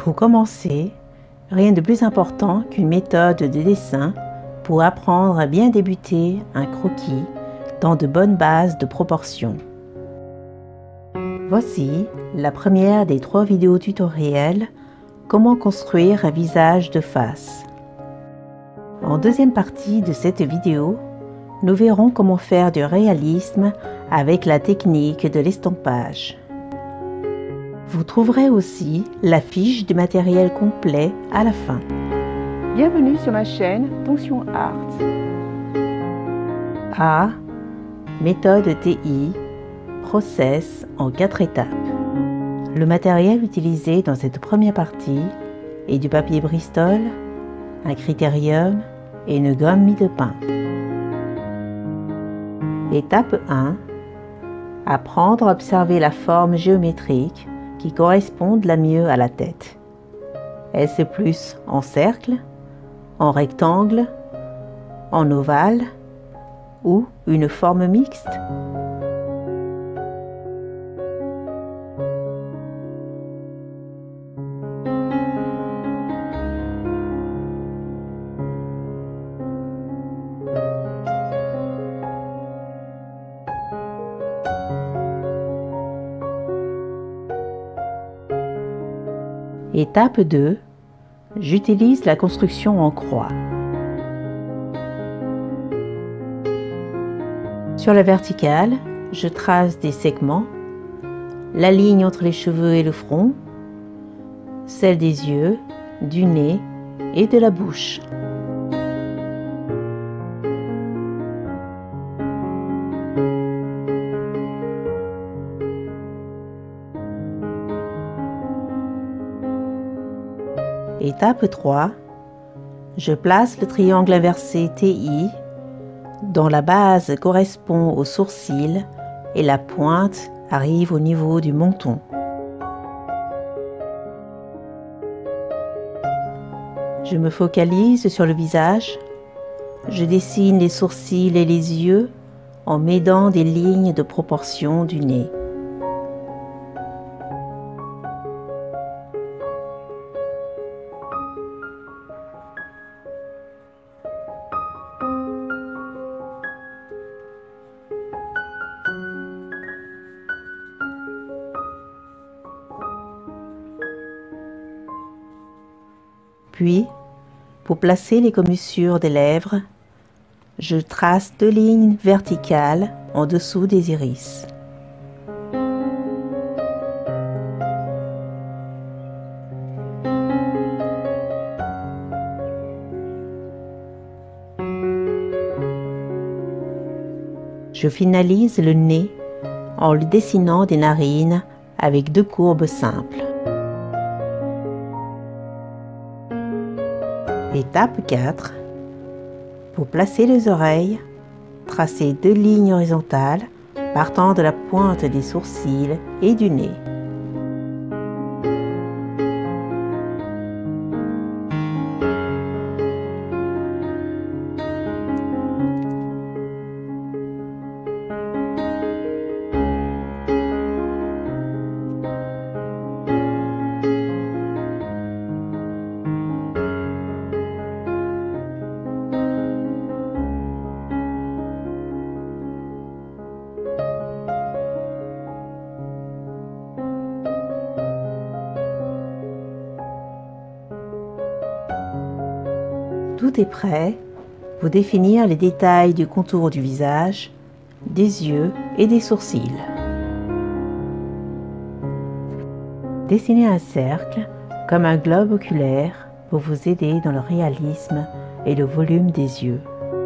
Pour commencer, rien de plus important qu'une méthode de dessin pour apprendre à bien débuter un croquis dans de bonnes bases de proportions. Voici la première des 3 vidéos tutoriels comment construire un visage de face. En deuxième partie de cette vidéo, nous verrons comment faire du réalisme avec la technique de l'estampage. Vous trouverez aussi la fiche du matériel complet à la fin. Bienvenue sur ma chaîne Tonction Art. A. Méthode TI. Process en 4 étapes. Le matériel utilisé dans cette première partie est du papier Bristol, un critérium et une gomme mie-de-pain. Étape 1. Apprendre à observer la forme géométrique qui correspond la mieux à la tête. Est-ce plus en cercle, en rectangle, en ovale ou une forme mixte? Étape 2. J'utilise la construction en croix. Sur la verticale, je trace des segments, la ligne entre les cheveux et le front, celle des yeux, du nez et de la bouche. Étape 3. Je place le triangle inversé TI dont la base correspond au sourcil et la pointe arrive au niveau du menton. Je me focalise sur le visage. Je dessine les sourcils et les yeux en m'aidant des lignes de proportion du nez. Puis, pour placer les commissures des lèvres, je trace 2 lignes verticales en dessous des iris. Je finalise le nez en lui dessinant des narines avec 2 courbes simples. Étape 4. Pour placer les oreilles, tracez 2 lignes horizontales partant de la pointe des sourcils et du nez. Tout est prêt pour définir les détails du contour du visage, des yeux et des sourcils. Dessinez un cercle comme un globe oculaire pour vous aider dans le réalisme et le volume des yeux.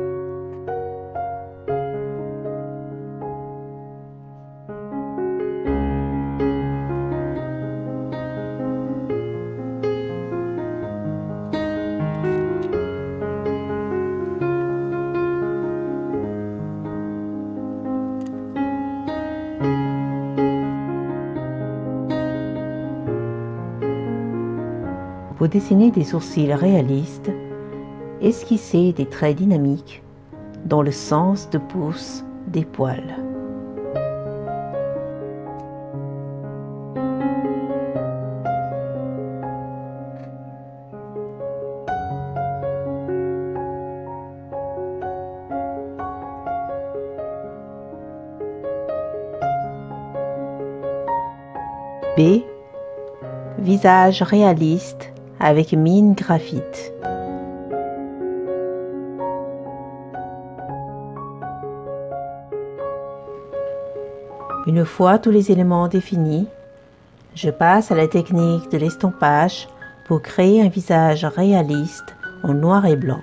Pour dessiner des sourcils réalistes, esquissez des traits dynamiques dans le sens de pouce des poils. B. Visage réaliste avec mine graphite. Une fois tous les éléments définis, je passe à la technique de l'estampage pour créer un visage réaliste en noir et blanc.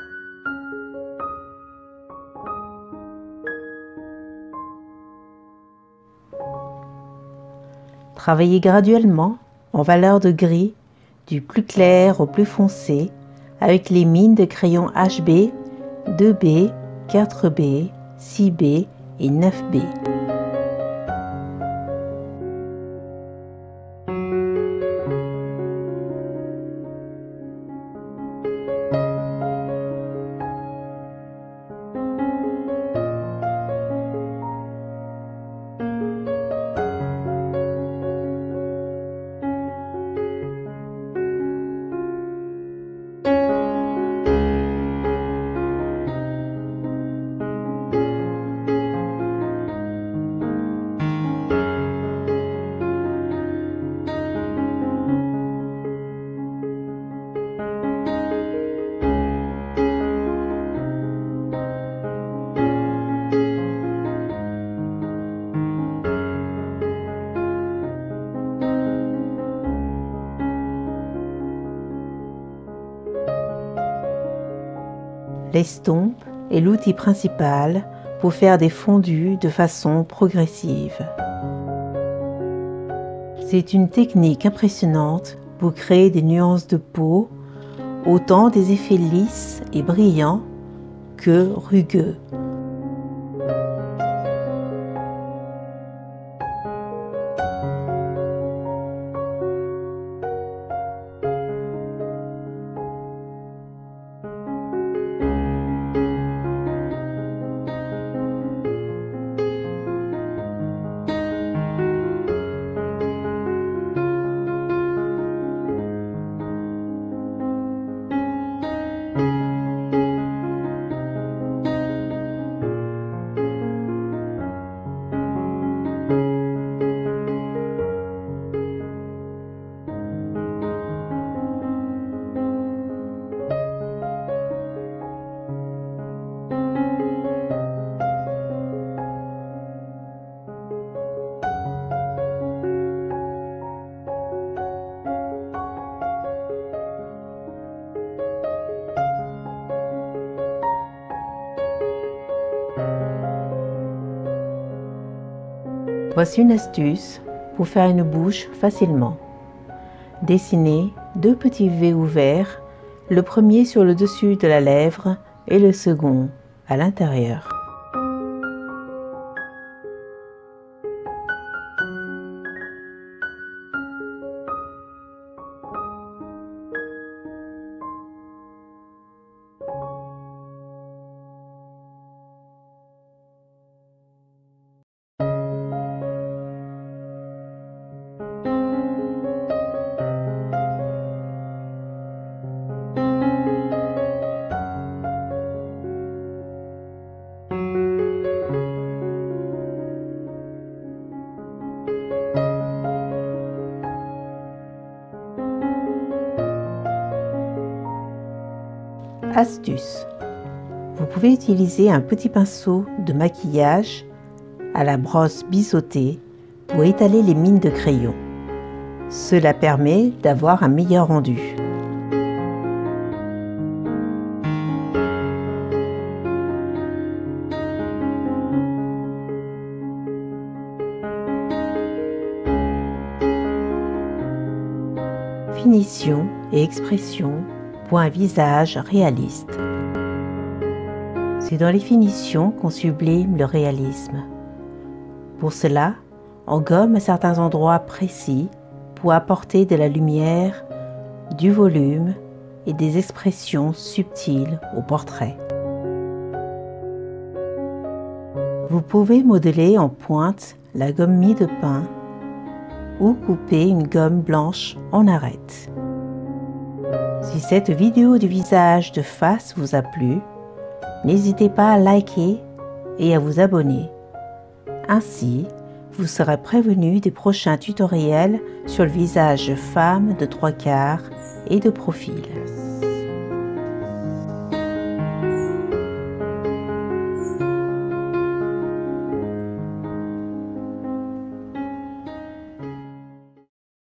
Travaillez graduellement en valeur de gris du plus clair au plus foncé avec les mines de crayon HB, 2B, 4B, 6B et 9B. L'estompe est l'outil principal pour faire des fondus de façon progressive. C'est une technique impressionnante pour créer des nuances de peau, autant des effets lisses et brillants que rugueux. Voici une astuce pour faire une bouche facilement. Dessinez deux petits V ouverts, le premier sur le dessus de la lèvre et le second à l'intérieur. Astuce. Vous pouvez utiliser un petit pinceau de maquillage à la brosse biseautée pour étaler les mines de crayon. Cela permet d'avoir un meilleur rendu. Finition et expression pour un visage réaliste. C'est dans les finitions qu'on sublime le réalisme. Pour cela, on gomme à certains endroits précis pour apporter de la lumière, du volume et des expressions subtiles au portrait. Vous pouvez modeler en pointe la gomme mie de pin ou couper une gomme blanche en arête. Si cette vidéo du visage de face vous a plu, n'hésitez pas à liker et à vous abonner. Ainsi, vous serez prévenu des prochains tutoriels sur le visage femme de 3/4 et de profil.